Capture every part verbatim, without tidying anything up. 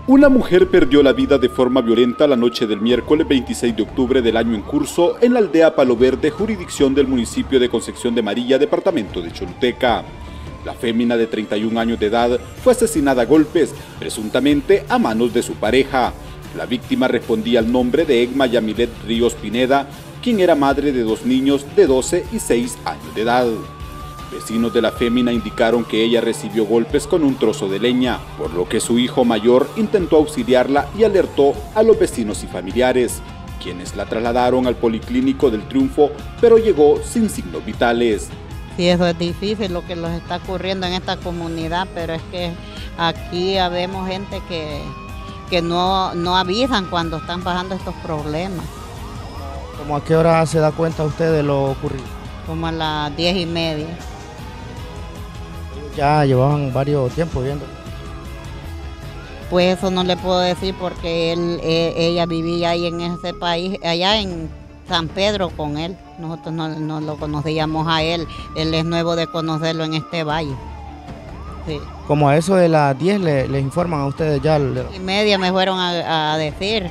Una mujer perdió la vida de forma violenta la noche del miércoles veintiséis de octubre del año en curso en la aldea Palo Verde, jurisdicción del municipio de Concepción de Marilla, departamento de Choluteca. La fémina de treinta y un años de edad fue asesinada a golpes, presuntamente a manos de su pareja. La víctima respondía al nombre de Egma Yamilet Ríos Pineda, quien era madre de dos niños de doce y seis años de edad. Vecinos de la fémina indicaron que ella recibió golpes con un trozo de leña, por lo que su hijo mayor intentó auxiliarla y alertó a los vecinos y familiares, quienes la trasladaron al Policlínico del Triunfo, pero llegó sin signos vitales. Sí, eso es difícil lo que nos está ocurriendo en esta comunidad, pero es que aquí habemos gente que, que no, no avisan cuando están pasando estos problemas. ¿Cómo a qué hora se da cuenta usted de lo ocurrido? Como a las diez y media. Ya llevaban varios tiempos viendo. Pues eso no le puedo decir porque él, eh, ella vivía ahí en ese país, allá en San Pedro con él. Nosotros no, no lo conocíamos a él, él es nuevo de conocerlo en este valle. Sí. Como a eso de las diez le, les informan a ustedes ya. Le... Y media me fueron a, a decir.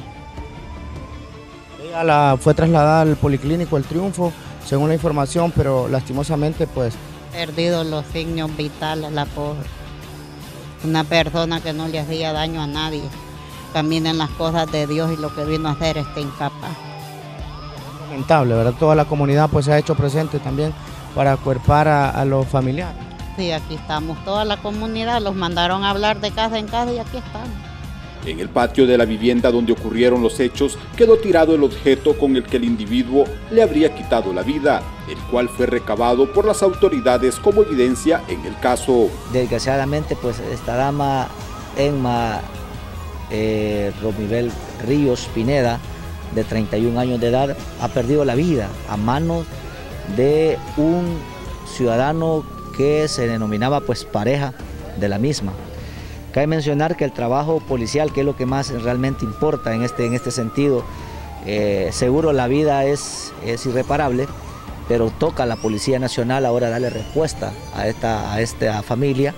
Ella la, fue trasladada al Policlínico El Triunfo, según la información, pero lastimosamente pues... Perdido los signos vitales, la pobre. Una persona que no le hacía daño a nadie. Camina en las cosas de Dios y lo que vino a hacer está incapaz. Lamentable, ¿verdad? Toda la comunidad pues se ha hecho presente también para acuerpar a, a los familiares. Sí, aquí estamos, toda la comunidad, los mandaron a hablar de casa en casa y aquí estamos. En el patio de la vivienda donde ocurrieron los hechos quedó tirado el objeto con el que el individuo le habría quitado la vida, el cual fue recabado por las autoridades como evidencia en el caso. Desgraciadamente, pues esta dama, Egma eh, Romibel Ríos Pineda, de treinta y un años de edad, ha perdido la vida a manos de un ciudadano que se denominaba pues pareja de la misma. Cabe mencionar que el trabajo policial, que es lo que más realmente importa en este, en este sentido, eh, seguro la vida es, es irreparable, pero toca a la Policía Nacional ahora darle respuesta a esta, a esta familia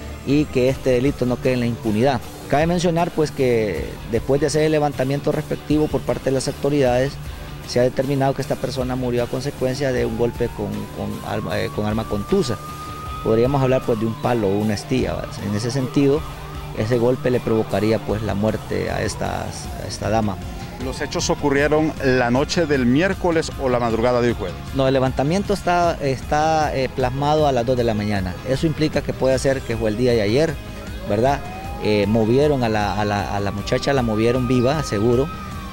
y que este delito no quede en la impunidad. Cabe mencionar pues que después de hacer el levantamiento respectivo por parte de las autoridades, se ha determinado que esta persona murió a consecuencia de un golpe con, con, arma, eh, con arma contusa. Podríamos hablar pues de un palo o una estilla, ¿verdad? En ese sentido, ese golpe le provocaría pues la muerte a, estas, a esta dama. ¿Los hechos ocurrieron la noche del miércoles o la madrugada del jueves? No, el levantamiento está, está eh, plasmado a las dos de la mañana. Eso implica que puede ser que fue el día de ayer, ¿verdad? Eh, movieron a la, a, la, a la muchacha, la movieron viva, seguro,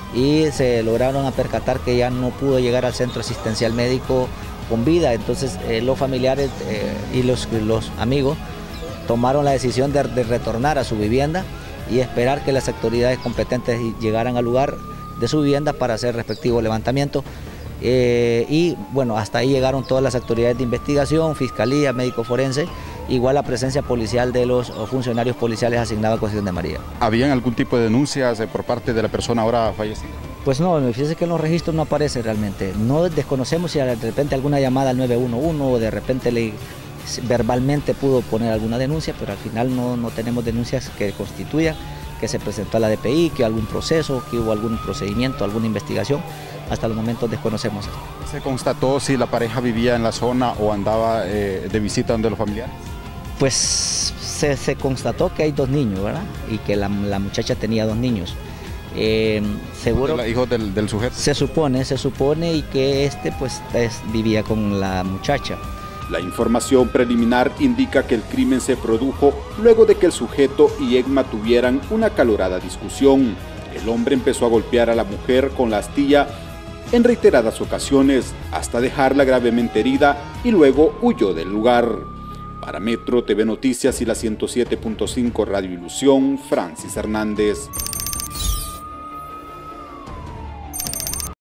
y se lograron a percatar que ya no pudo llegar al centro asistencial médico con vida. Entonces eh, los familiares eh, y los, los amigos tomaron la decisión de, de retornar a su vivienda y esperar que las autoridades competentes llegaran al lugar de su vivienda para hacer respectivo levantamiento. Eh, y bueno, hasta ahí llegaron todas las autoridades de investigación, fiscalía, médico forense, igual la presencia policial de los funcionarios policiales asignados a Concepción de Marilla. ¿Habían algún tipo de denuncias por parte de la persona ahora fallecida? Pues no, fíjese que en los registros no aparece realmente. No desconocemos si de repente alguna llamada al nueve uno uno o de repente le, verbalmente pudo poner alguna denuncia, pero al final no, no tenemos denuncias que constituyan que se presentó a la D P I, que algún proceso, que hubo algún procedimiento, alguna investigación. Hasta el momento desconocemos. ¿Se constató si la pareja vivía en la zona o andaba eh, de visita donde los familiares? Pues se, se constató que hay dos niños, ¿verdad? Y que la, la muchacha tenía dos niños. Eh, seguro. ¿Los hijos del, del sujeto? Se supone, se supone y que este pues es, vivía con la muchacha. La información preliminar indica que el crimen se produjo luego de que el sujeto y Egma tuvieran una acalorada discusión. El hombre empezó a golpear a la mujer con la astilla en reiteradas ocasiones hasta dejarla gravemente herida y luego huyó del lugar. Para Metro T V Noticias y la ciento siete punto cinco Radio Ilusión, Francis Hernández.